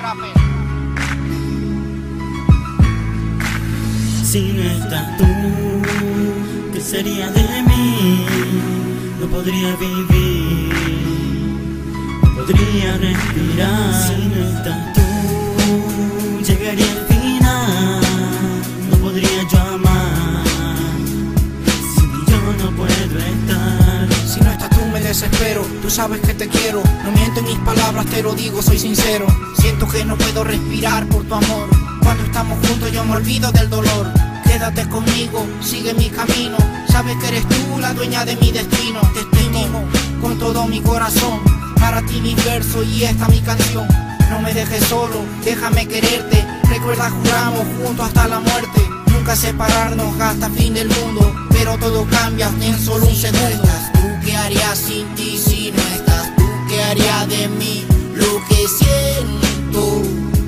Crapper. Si no estás tú, ¿qué sería de mí? No podría vivir, no podría respirar. Si no estás tú, llegaría al final, no podría yo amar. Si yo no puedo estar. Si no estás tú me desespero, tú sabes que te quiero. No miento en mis palabras, te lo digo, soy sincero. Siento que no puedo respirar por tu amor. Cuando estamos juntos yo me olvido del dolor. Quédate conmigo, sigue mi camino. Sabes que eres tú la dueña de mi destino. Te estimo con todo mi corazón. Para ti mi verso y esta mi canción. No me dejes solo, déjame quererte. Recuerda, juramos juntos hasta la muerte. Nunca separarnos hasta fin del mundo. Pero todo cambia en solo un segundo. Si no estás tú, ¿qué haría sin ti? Si no estás tú, ¿qué haría de mí? Lo que siento,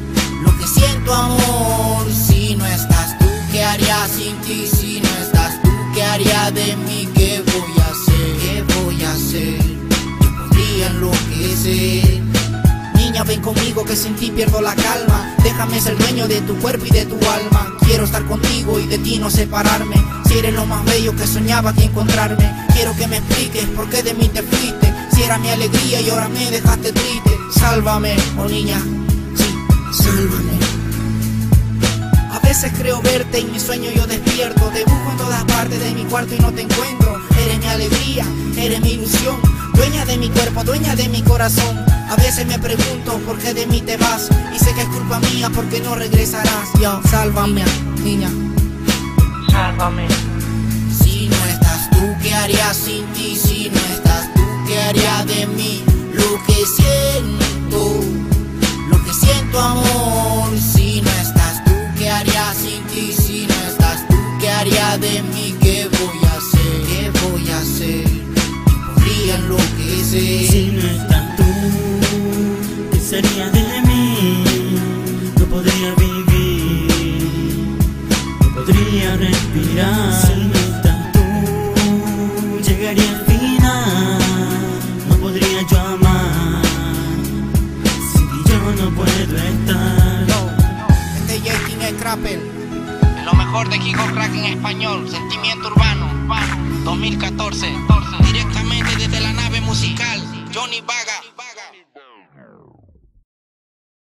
amor. Si no estás tú, ¿qué haría sin ti? Si no estás tú, ¿qué haría de mí? ¿Qué voy a hacer? ¿Qué voy a hacer? Yo podría enloquecer. Niña, ven conmigo que sin ti pierdo la calma. Déjame ser dueño de tu cuerpo y de tu alma. Quiero estar contigo y de ti no separarme. Si eres lo más bello que soñaba aquí encontrarme. Quiero que me expliques por qué de mí te fuiste. Si era mi alegría y ahora me dejaste triste. Sálvame, oh niña, sí, sálvame. A veces creo verte y en mi sueño yo despierto. Te busco en todas partes de mi cuarto y no te encuentro. Eres mi alegría, eres mi ilusión. Dueña de mi cuerpo, dueña de mi corazón. A veces me pregunto por qué de mí te vas. Y sé que es culpa mía porque no regresarás. Yo, sálvame, niña, sálvame. Si no estás tú, ¿qué haría sin ti? Si no estás tú, ¿qué haría de mí? Lo que siento, amor. Si no estás tú, ¿qué haría sin ti? Si no estás tú, ¿qué haría de mí? ¿Qué voy a hacer? ¿Qué voy a hacer? Yo podría enloquecer. Si no estás tú, ¿qué sería de mí? No podría vivir, no podría respirar. Si no estás tú, llegaría al final, no podría yo amar. Si yo no puedo estar. Este J-King es Crapper. Lo mejor de Hip Hop Crack en español. Sentimiento urbano, 2014. Directamente desde la nave musical Johnny Vaga.